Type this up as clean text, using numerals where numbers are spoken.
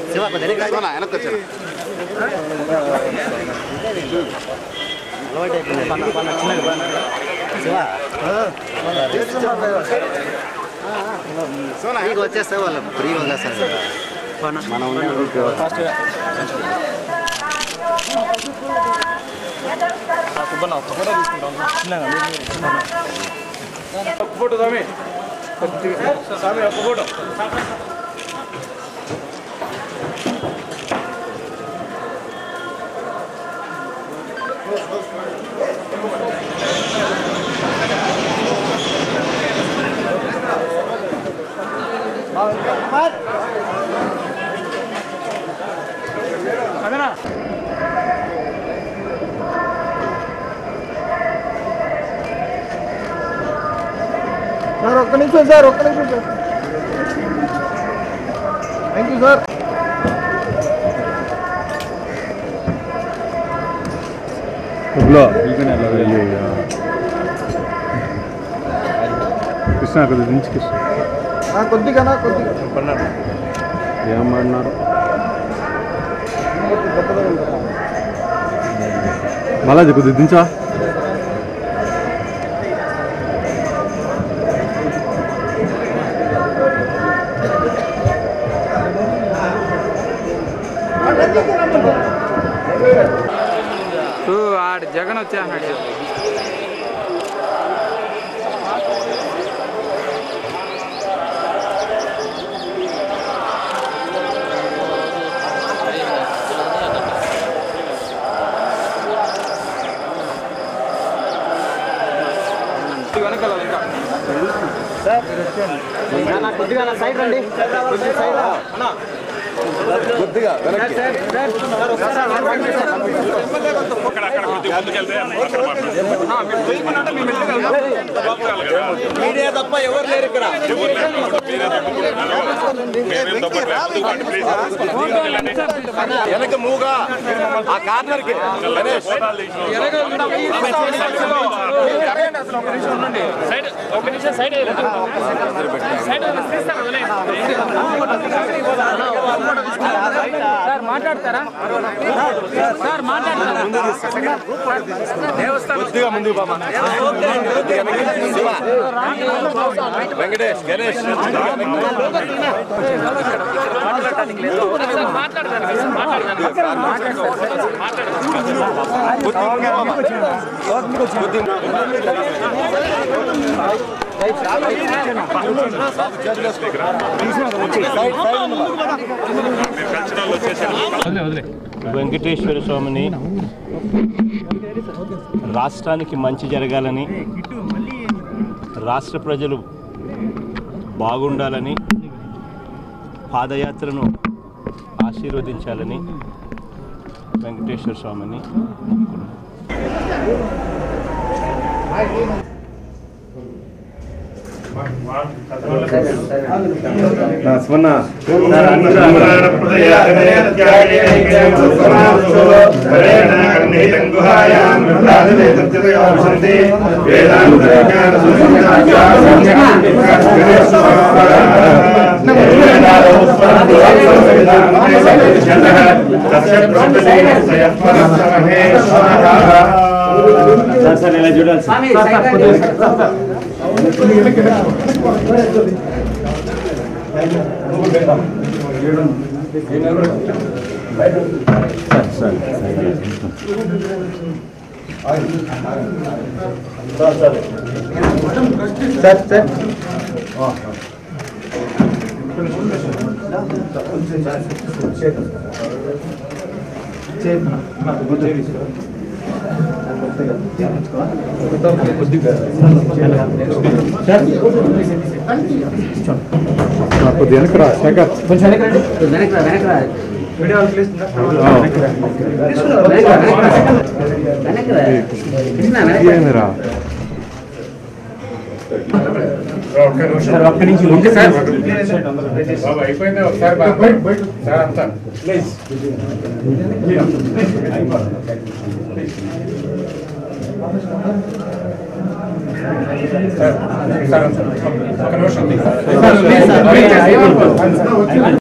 వచ్చేస్తే వాళ్ళు ఫ్రీ వదిలేస్తారు మనం ఫోటో స్వామి స్వామి ఒక ఫోటో అదేనా సార్ ఒక్క నిమిషం sir thank you sir Krishna నుంచి కృష్ణ కొద్దిగా ఏమన్నారు బాలాజీ కొద్దిగా దించా ఆడు జగన్ వచ్చేస్తున్నాడు వెనకాల ఇంకా కొద్దిగా సైడ్ రండి కొద్దిగా మీడియా తప్ప ఎవరు లేరు ఇక్కడ వెనక మూగా ఆ కార్నర్ కి సార్ మాట్లాడతారా సార్ మాట్లాడతారా కొద్దిగా ముందుకు బామా వెంకటేష్ గణేష్ వెంకటేశ్వర స్వామిని రాష్ట్రానికి మంచి జరగాలని రాష్ట్ర ప్రజలు బాగుండాలని పాదయాత్రను ఆశీర్వదించాలని వెంకటేశ్వర స్వామిని అయిపోయింది ఒకసారి బాబాయ్ సార్ అంతా ప్లీజ్ సార్ ఒక నిమిషం